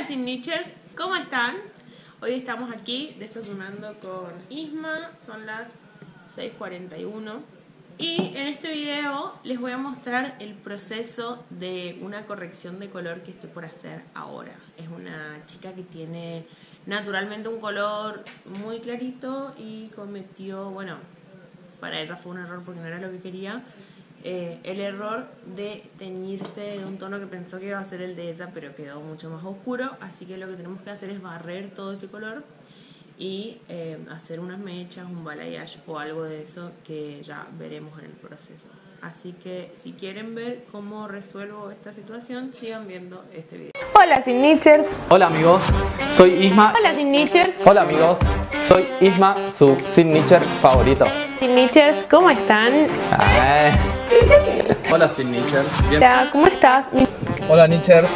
Snitchers, ¿cómo están? Hoy estamos aquí desayunando con Isma, son las 6:41 y en este video les voy a mostrar el proceso de una corrección de color que estoy por hacer ahora. Es una chica que tiene naturalmente un color muy clarito y cometió, bueno, para ella fue un error porque no era lo que quería. El error de teñirse de un tono que pensó que iba a ser el de ella, pero quedó mucho más oscuro, así que lo que tenemos que hacer es barrer todo ese color y hacer unas mechas, un balayage o algo de eso que ya veremos en el proceso. Así que si quieren ver cómo resuelvo esta situación, sigan viendo este video. Hola Snitchers. Hola amigos, soy Isma. Hola Snitchers. Hola amigos, soy Isma, su Snitcher favorito. Snitchers, ¿cómo están? Hola Snitchers. Bien. Hola, ¿cómo estás? Hola Snitchers.